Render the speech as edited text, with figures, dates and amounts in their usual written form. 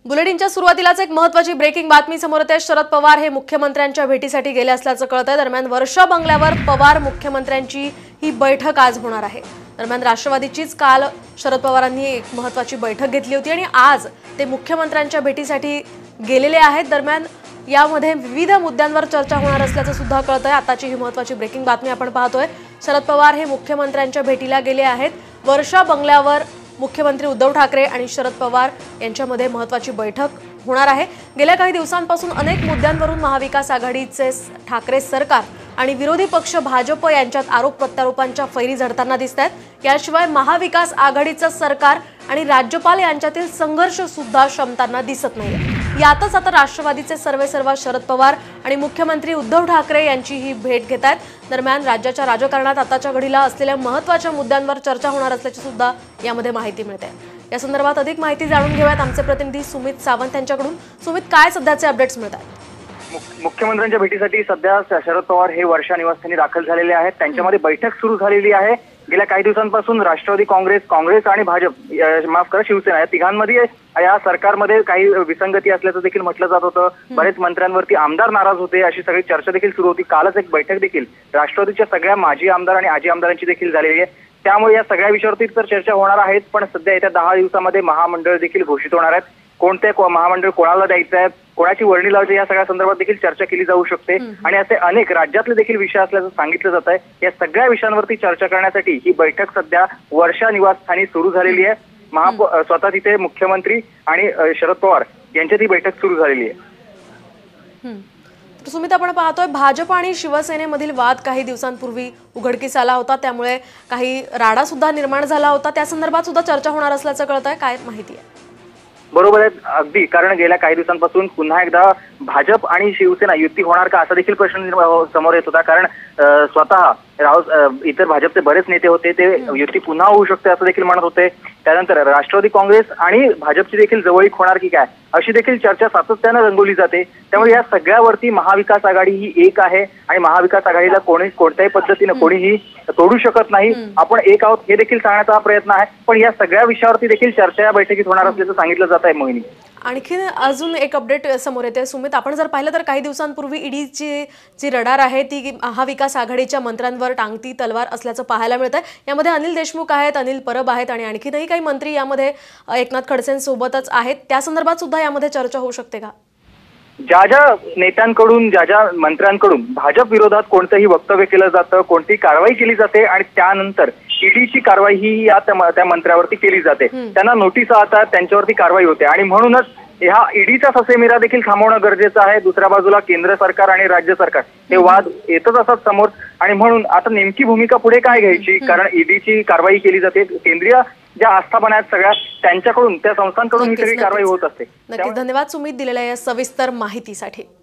बुलेटिनच्या सुरुवातीलाच एक महत्त्वाची ब्रेकिंग बातमी समोर येते। शरद पवार हे मुख्यमंत्र्यांच्या भेटीसाठी गेले असल्याचं कळतंय। दरम्यान वर्षा बंगल्यावर पवार मुख्यमंत्र्यांची ही बैठक आज होणार आहे। दरम्यान राष्ट्रवादीचीच काल शरद पवारांनी एक महत्त्वाची बैठक घेतली होती आणि आज ते मुख्यमंत्र्यांच्या भेटीसाठी गेलेले आहेत। दरम्यान यामध्ये विविध मुद्द्यांवर चर्चा होणार असल्याचं सुद्धा कळतंय। आताची ही महत्त्वाची ब्रेकिंग बातमी आपण पाहतोय। शरद पवार हे मुख्यमंत्र्यांच्या भेटीला गेले आहेत। वर्षा बंगल्यावर मुख्यमंत्री उद्धव ठाकरे आणि शरद पवार यांच्यामध्ये महत्त्वाची बैठक होणार आहे। गेल्या काही दिवसांपासून अनेक मुद्द्यांवरून महाविकास आघाडीचे ठाकरे सरकार आणि विरोधी पक्ष भाजप यांच्यात आरोप प्रत्यारोपांच्या फैरी झडताना दिसतात। याशिवाय महाविकास आघाडीचं सरकार आणि राज्यपाल यांच्यातील संघर्ष सुद्धा शमताना दिसत नाहीये। यातच आता राष्ट्रवादीचे सर्वेसर्वा शरद पवार आणि मुख्यमंत्री उद्धव ठाकरे यांची ही भेट घेत आहेत। दरम्यान राज्याच्या राजकारणात आताच्या घडीला असलेल्या महत्त्वाच्या मुद्द्यांवर चर्चा होणार असल्याची सुद्धा यामध्ये माहिती मिळते। या संदर्भात अधिक माहिती जाणून घेऊयात आमचे प्रतिनिधी सुमित सावंत यांच्याकडून। सुमित, काय सध्याचे अपडेट्स मिळतात? मुख्यमंत्र्यांच्या भेटीसाठी सध्या शरद पवार हे वर्षा निवासस्थानी दाखल झालेले आहेत। त्यांच्यामध्ये बैठक सुरू झालेली आहे। गेल्या काही दिवसांपासून राष्ट्रवादी काँग्रेस आणि भाजप माफ करा शिवसेना या तिघांमध्ये या सरकारमध्ये काही विसंगती असल्याचं देखील म्हटलं जात होतं। बरेच मंत्र्यांवरती आमदार नाराज होते, अशी सगळी चर्चा देखील सुरू होती। कालच एक बैठक देखील राष्ट्रवादीच्या सगळ्या माजी आमदार आणि आजी आमदारांची देखील झालेली आहे। त्यामुळे या सगळ्या विषयावरती तर चर्चा होणार आहेत, पण सध्या येत्या 10 दिवसामध्ये महामंडळ देखील घोषित होणार आहेत। कोणते महामंडळ कोणाला द्यायचं आहे, कोणाची वर्णी लावायची, या सगळ्या संदर्भात देखील चर्चा केली जाऊ शकते आणि असे अनेक राज्यातले देखील विषय असल्याचं सांगितलं जात आहे। या सगळ्या विषयांवरती चर्चा करण्यासाठी ही बैठक सध्या वर्षा निवासस्थानी सुरू झालेली आहे। स्वतः तिथे मुख्यमंत्री आणि शरद पवार यांच्यात ही बैठक सुरू झालेली आहे। सुमित, आपण पाहतोय भाजप आणि शिवसेनेमधील वाद काही दिवसांपूर्वी उघडकीस आला होता, त्यामुळे काही राडा सुद्धा निर्माण झाला होता। त्या संदर्भात सुद्धा चर्चा होणार असल्याचं कळतंय। काय माहिती आहे? बरोबर आहे अगदी, कारण गेल्या काही दिवसांपासून पुन्हा एकदा भाजप आणि शिवसेना युती होणार का असा देखील प्रश्न समोर येत होता। कारण स्वतः इतर भाजपचे बरेच नेते होते, ते युती पुन्हा होऊ शकते असं देखील म्हणत होते। त्यानंतर राष्ट्रवादी काँग्रेस आणि भाजपची देखील जवळीक होणार की काय अशी देखील चर्चा सातत्यानं रंगवली जाते। त्यामुळे या सगळ्यावरती महाविकास आघाडी ही एक आहे आणि महाविकास आघाडीला कोणत्याही पद्धतीने कोणीही तोडू शकत नाही। आपण एक आहोत हे देखील सांगण्याचा प्रयत्न आहे, पण या सगळ्या विषयावरती देखील चर्चा या बैठकीत होणार असल्याचं सांगितलं जात आहे। मोहिनी, आणखी अजून एक अपडेट समोर येते सुमित। आपण जर पाहिलं तर काही दिवसांपूर्वी ईडीची जी रडार आहे ती महाविकास आघाडीच्या मंत्र्यांवर टांगती तलवार असल्याचं पाहायला मिळतंय। यामध्ये अनिल देशमुख आहेत, अनिल परब आहेत आणि आणखीनही काही मंत्री यामध्ये एकनाथ खडसेंसोबतच आहेत। त्या संदर्भात सुद्धा यामध्ये चर्चा होऊ शकते का? ज्या नेत्यांकडून ज्या मंत्र्यांकडून भाजप विरोधात कोणतंही वक्तव्य केलं जातं, कोणती कारवाई केली जाते आणि त्यानंतर ईडीची कारवाई ही त्या मंत्र्यावरती केली जाते, त्यांना नोटीस आता त्यांच्यावरती कारवाई होते आणि म्हणूनच ह्या ईडीचा ससेमिरा देखील थांबवणं गरजेचं आहे। दुसऱ्या बाजूला केंद्र सरकार आणि राज्य सरकार हे वाद येतच असतात समोर आणि म्हणून आता नेमकी भूमिका पुढे काय घ्यायची, कारण ईडीची कारवाई केली जाते, केंद्रीय ज्या आस्थापना आहेत सगळ्या त्यांच्याकडून त्या संस्थांकडून ही सगळी कारवाई होत असते। नक्कीच धन्यवाद सुमित दिलेल्या या सविस्तर माहितीसाठी।